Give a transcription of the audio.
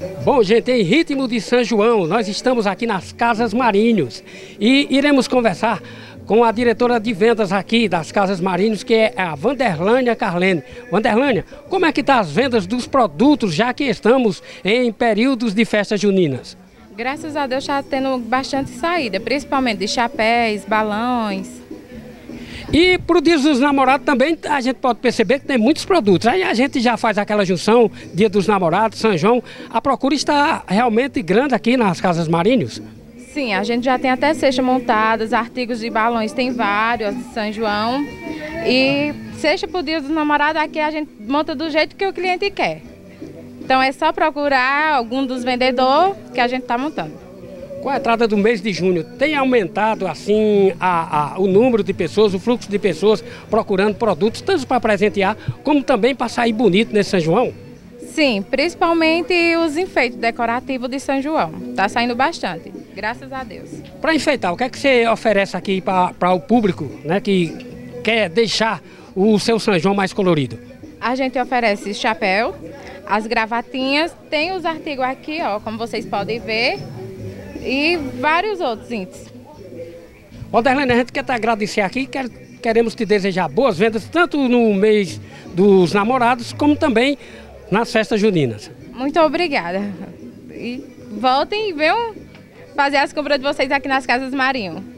Bom, gente, em ritmo de São João, nós estamos aqui nas Casas Marinhos e iremos conversar com a diretora de vendas aqui das Casas Marinhos, que é a Vanderlânia Carlene. Vanderlânia, como é que estão as vendas dos produtos, já que estamos em períodos de festas juninas? Graças a Deus está tendo bastante saída, principalmente de chapéus, balões. E para o Dia dos Namorados também a gente pode perceber que tem muitos produtos. Aí a gente já faz aquela junção, Dia dos Namorados, São João. A procura está realmente grande aqui nas Casas Marinhos. Sim, a gente já tem até cesta montadas, artigos de balões, tem vários de São João. E cesta para o Dia dos Namorados aqui a gente monta do jeito que o cliente quer. Então é só procurar algum dos vendedores que a gente está montando. Com a entrada do mês de junho, tem aumentado assim o número de pessoas, o fluxo de pessoas procurando produtos, tanto para presentear, como também para sair bonito nesse São João? Sim, principalmente os enfeites decorativos de São João. Está saindo bastante, graças a Deus. Para enfeitar, o que é que você oferece aqui para o público, né, que quer deixar o seu São João mais colorido? A gente oferece chapéu, as gravatinhas, tem os artigos aqui, ó, como vocês podem ver. E vários outros índices. Vanderlânia, a gente quer te agradecer aqui, queremos te desejar boas vendas, tanto no mês dos namorados, como também nas festas juninas. Muito obrigada. E voltem e venham fazer as compras de vocês aqui nas Casas Marinho.